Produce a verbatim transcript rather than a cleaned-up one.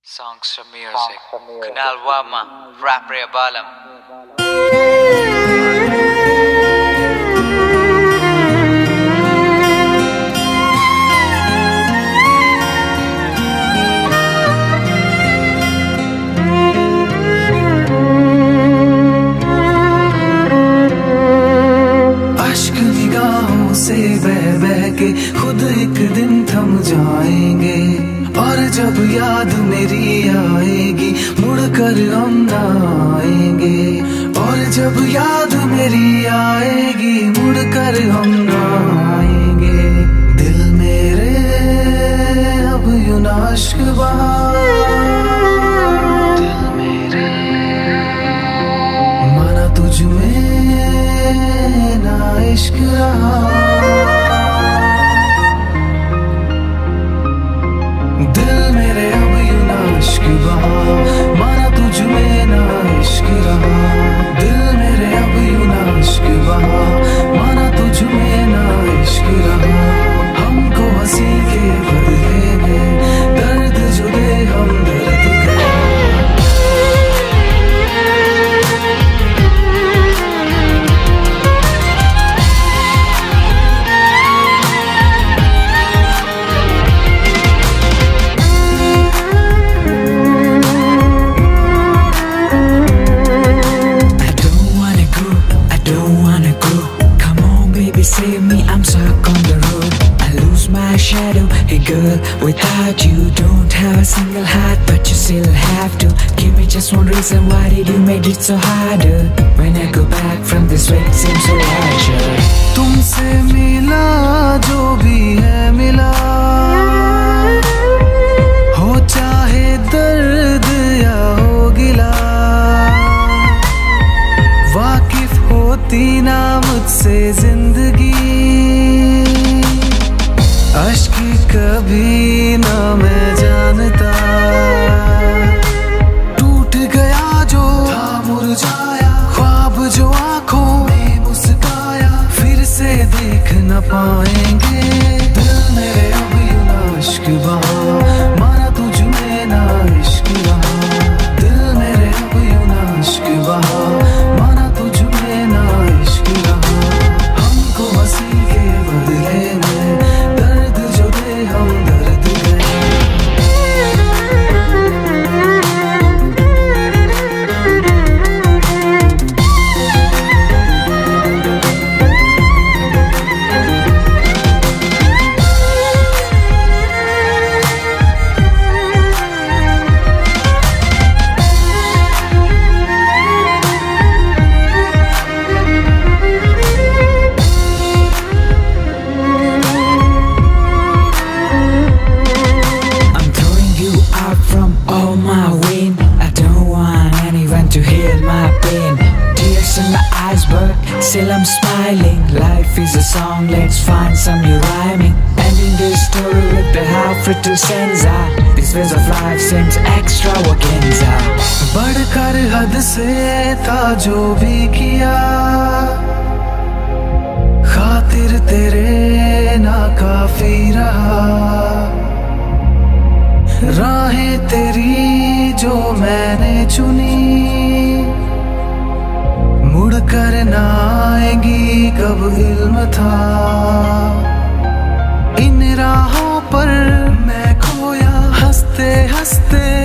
Songs for music. Kunal Wama, Rap Reabalam. से बह बह के खुद एक दिन थम जाएंगे, और जब याद मेरी आएगी मुड़कर हम ना आएंगे। और जब याद मेरी आएगी मुड़कर हम ना आएंगे। दिल मेरे अब यूं ना इश्क बहा, दिल मेरे माना तुझ में ना इश्क रहा। दिल मेरे अब यूं ना इश्क बहा, माना तुझ में ना इश्क रहा। दिल मेरे अब यूं ना इश्क बहा, माना तुझ में ना इश्क रहा। हमको हंसी के बदले में दर्द जो दे हम दर्द गए। Save me, I'm stuck on the road. I lose my shadow. Hey girl, without you don't have a single heart, but you still have to give me just one reason. Why did you make it so harder? When I go back from this way, it seems so larger. तुमसे मिला जो भी है मिला, हो चाहे दर्द या हो गिला। वाकिफ होती ना मुझसे जिंदगी, अश्क कभी ना मैं जानता। टूट गया जो था मुरझाया, ख्वाब जो आंखों में मुस्काया, फिर से देख न पाएंगे। दिल मेरे अब यूं ना इश्क बहा, माना तुझ में ना इश्क रहा। दिल मेरे अब यूं ना इश्क बहा, माना तुझ में ना इश्क रहा। हमको हंसी के बदले में दर्द जो दे हम दर्द गए। Still I'm smiling, life is a song, let's find some new rhyming. Ending this story with the half-written stanza. This phase of life seems extravaganza. बढ़कर हद से था जो भी किया, खातिर तेरे ना काफी रहा। राहें तेरी जो मैंने चुनी, मुड़ कर ना आएगी कब इल्म था। इन राहों पर मैं खोया, हंसते हंसते